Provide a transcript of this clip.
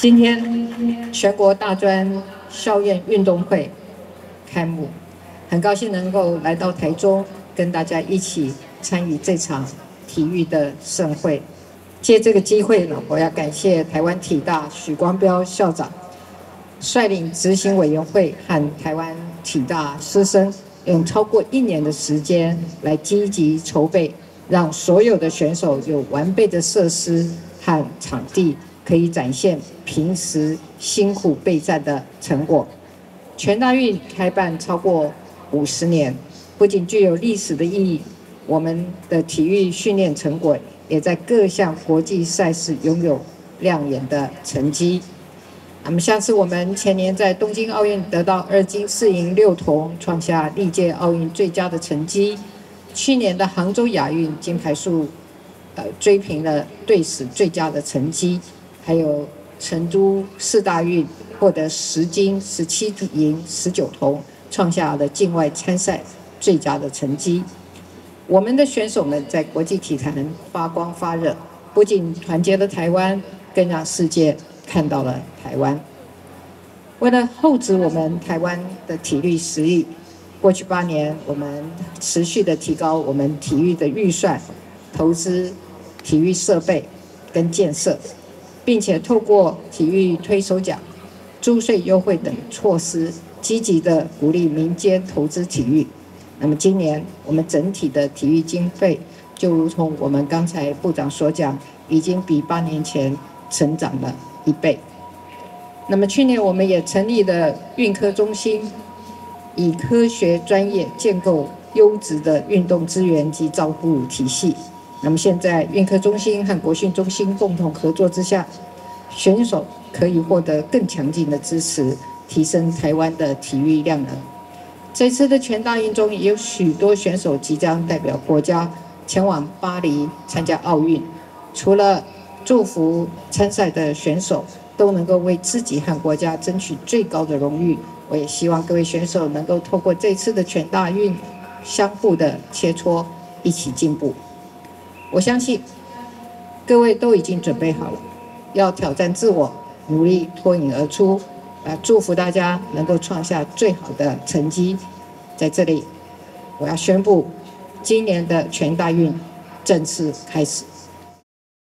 今天全国大专校院运动会开幕，很高兴能够来到台中，跟大家一起参与这场体育的盛会。借这个机会呢，我要感谢台湾体大许光标校长率领执行委员会和台湾体大师生，用超过1年的时间来积极筹备，让所有的选手有完备的设施和场地，可以展现平时辛苦备战的成果。全大运开办超过50年，不仅具有历史的意义，我们的体育训练成果也在各项国际赛事拥有亮眼的成绩。那么像是我们前年在东京奥运得到2金4银6铜，创下历届奥运最佳的成绩。去年的杭州亚运金牌数追平了队史最佳的成绩，还有成都4大运获得10金17银19铜，创下了境外参赛最佳的成绩。我们的选手们在国际体坛发光发热，不仅团结了台湾，更让世界看到了台湾。为了厚植我们台湾的体育实力，过去8年，我们持续的提高我们体育的预算，投资体育设备跟建设，并且透过体育推手奖、租税优惠等措施，积极的鼓励民间投资体育。那么今年我们整体的体育经费，就如同我们刚才部长所讲，已经比8年前成长了1倍。那么去年我们也成立了运科中心，以科学专业建构优质的运动资源及照护体系。那么现在运科中心和国训中心共同合作之下，选手可以获得更强劲的支持，提升台湾的体育量能。这次的全大运中，也有许多选手即将代表国家前往巴黎参加奥运。除了祝福参赛的选手都能够为自己和国家争取最高的荣誉，我也希望各位选手能够透过这次的全大运相互的切磋，一起进步。我相信各位都已经准备好了，要挑战自我，努力脱颖而出。祝福大家能够创下最好的成绩。在这里，我要宣布，今年的全大运正式开始。